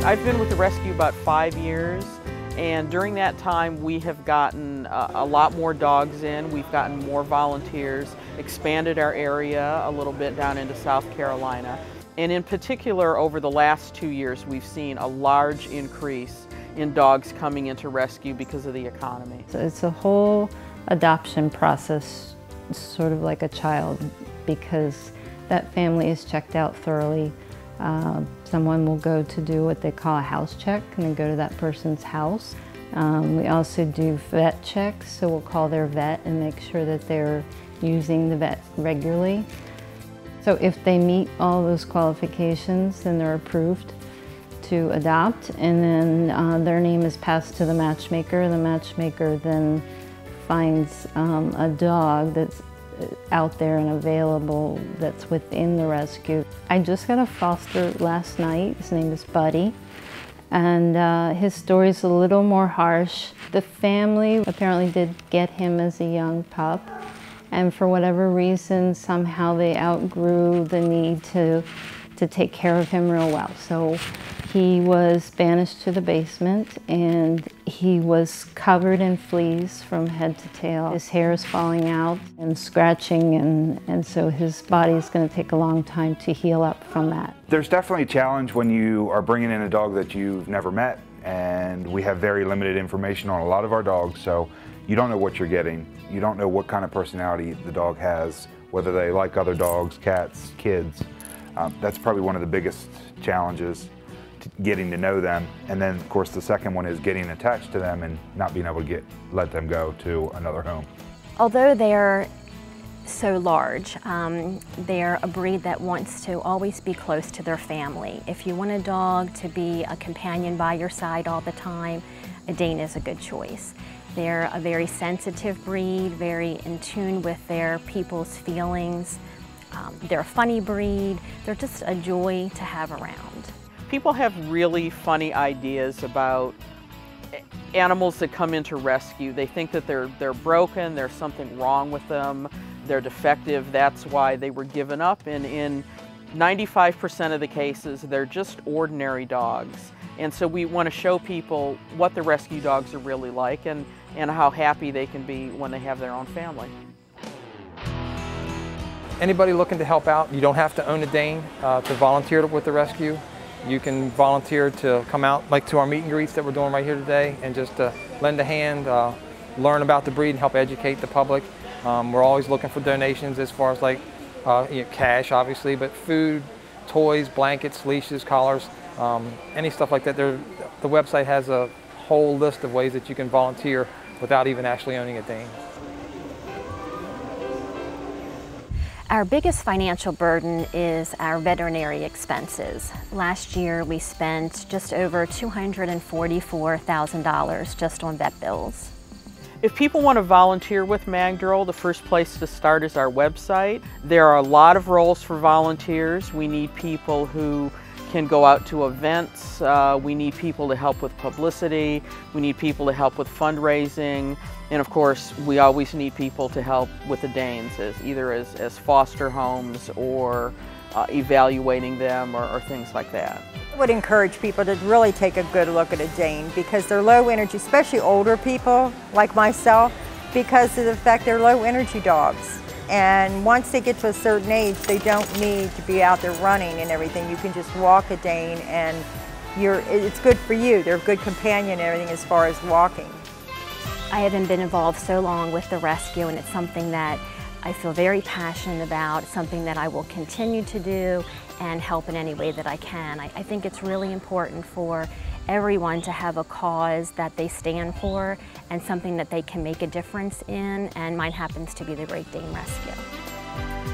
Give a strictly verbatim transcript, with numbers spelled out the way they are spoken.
I've been with the rescue about five years, and during that time we have gotten a, a lot more dogs in. We've gotten more volunteers, expanded our area a little bit down into South Carolina. And in particular, over the last two years, we've seen a large increase in dogs coming into rescue because of the economy. So it's a whole adoption process, sort of like a child, because that family is checked out thoroughly. Uh, someone will go to do what they call a house check, and they go to that person's house. Um, we also do vet checks, so we'll call their vet and make sure that they're using the vet regularly. So if they meet all those qualifications, then they're approved to adopt, and then uh, their name is passed to the matchmaker. The matchmaker then finds um, a dog that's out there and available that's within the rescue. I just got a foster last night. His name is Buddy, and uh, his story's a little more harsh. The family apparently did get him as a young pup, and for whatever reason, somehow they outgrew the need to, to take care of him real well. So he was banished to the basement, and he was covered in fleas from head to tail. His hair is falling out and scratching, and, and so his body is going to take a long time to heal up from that. There's definitely a challenge when you are bringing in a dog that you've never met, and we have very limited information on a lot of our dogs, so you don't know what you're getting. You don't know what kind of personality the dog has, whether they like other dogs, cats, kids. Um, that's probably one of the biggest challenges, getting to know them. And then of course the second one is getting attached to them and not being able to get let them go to another home. Although they're so large, um, they're a breed that wants to always be close to their family. If you want a dog to be a companion by your side all the time, a Dane is a good choice. They're a very sensitive breed, very in tune with their people's feelings. Um, they're a funny breed. They're just a joy to have around. People have really funny ideas about animals that come into rescue. They think that they're, they're broken, there's something wrong with them, they're defective, that's why they were given up. And in ninety-five percent of the cases, they're just ordinary dogs. And so we want to show people what the rescue dogs are really like, and, and how happy they can be when they have their own family. Anybody looking to help out, you don't have to own a Dane uh, to volunteer with the rescue. You can volunteer to come out like to our meet and greets that we're doing right here today, and just uh, lend a hand, uh, learn about the breed and help educate the public. Um, we're always looking for donations as far as like uh, you know, cash obviously, but food, toys, blankets, leashes, collars, um, any stuff like that. There, the website has a whole list of ways that you can volunteer without even actually owning a Dane. Our biggest financial burden is our veterinary expenses. Last year we spent just over two hundred forty-four thousand dollars just on vet bills. If people want to volunteer with Magdrol, the first place to start is our website. There are a lot of roles for volunteers. We need people who can go out to events. Uh, we need people to help with publicity. We need people to help with fundraising. And of course, we always need people to help with the Danes, as either as, as foster homes or uh, evaluating them, or, or things like that. I would encourage people to really take a good look at a Dane, because they're low energy, especially older people like myself, because of the fact they're low energy dogs. And once they get to a certain age, they don't need to be out there running and everything. You can just walk a Dane, and you're, it's good for you. They're a good companion and everything as far as walking. I haven't been involved so long with the rescue, and it's something that I feel very passionate about, something that I will continue to do and help in any way that I can. I, I think it's really important for everyone to have a cause that they stand for and something that they can make a difference in, and mine happens to be the Great Dane Rescue.